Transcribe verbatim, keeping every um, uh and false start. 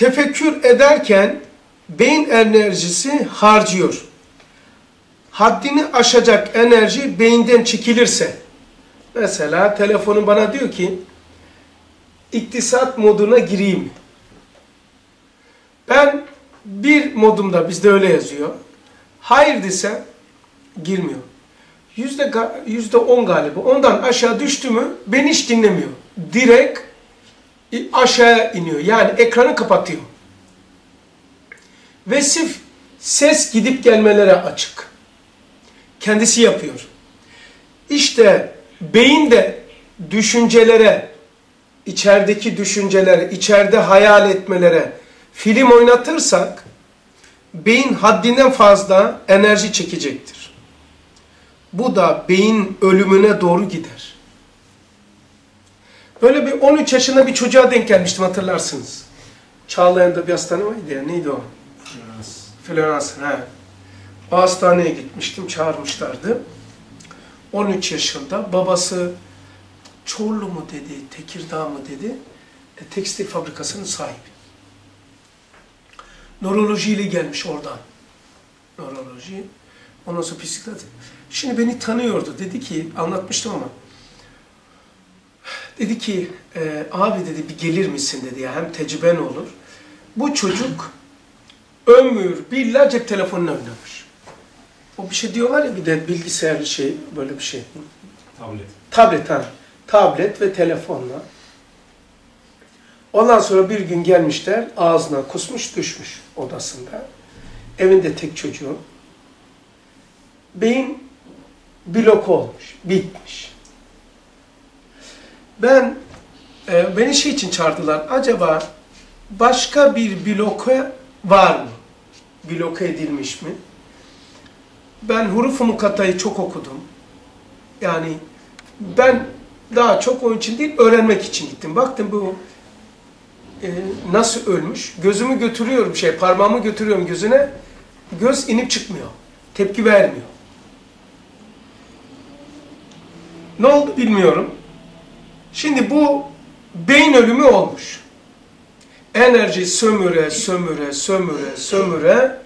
tefekkür ederken beyin enerjisi harcıyor. Haddini aşacak enerji beyinden çekilirse, mesela telefonun bana diyor ki, iktisat moduna gireyim. Ben bir modumda, bizde öyle yazıyor, hayır desem girmiyor. Yüzde, yüzde on galiba, ondan aşağı düştü mü beni hiç dinlemiyor. Direkt aşağıya iniyor, yani ekranı kapatıyor. Ve sırf ses gidip gelmelere açık. Kendisi yapıyor. İşte beyin de düşüncelere, içerideki düşüncelere, içeride hayal etmelere film oynatırsak, beyin haddinden fazla enerji çekecektir. Bu da beyin ölümüne doğru gider. Böyle bir on üç yaşında bir çocuğa denk gelmiştim, hatırlarsınız. Çağlayan'da bir hastane vardı ya, neydi o? Florans. Florans, he. O hastaneye gitmiştim, çağırmışlardı. on üç yaşında, babası Çorlu mu dedi, Tekirdağ mı dedi, e, tekstil fabrikasının sahibi. Nörolojiyle gelmiş oradan. Nöroloji. Ondan sonra psikiyatri. Şimdi beni tanıyordu. Dedi ki, anlatmıştım ama. Dedi ki, e, abi dedi bir gelir misin dedi ya, hem tecrüben olur. Bu çocuk ömür billah cep telefonuna oynamış. O bir şey diyorlar ya, bir de bilgisayarlı şey, böyle bir şey. Tablet. Tablet ha. Tablet ve telefonla. Ondan sonra bir gün gelmişler, ağzına kusmuş düşmüş odasında. Evinde tek çocuğu. Beyin blok olmuş, bitmiş. Ben, e, beni şey için çağırdılar, acaba başka bir bloke var mı? Bloke edilmiş mi? Ben huruf-u mukattayı çok okudum. Yani ben daha çok onun için değil, öğrenmek için gittim. Baktım bu e, nasıl ölmüş? Gözümü götürüyorum, şey parmağımı götürüyorum gözüne. Göz inip çıkmıyor. Tepki vermiyor. Ne oldu bilmiyorum. Şimdi bu beyin ölümü olmuş. Enerji sömüre, sömüre, sömüre, sömüre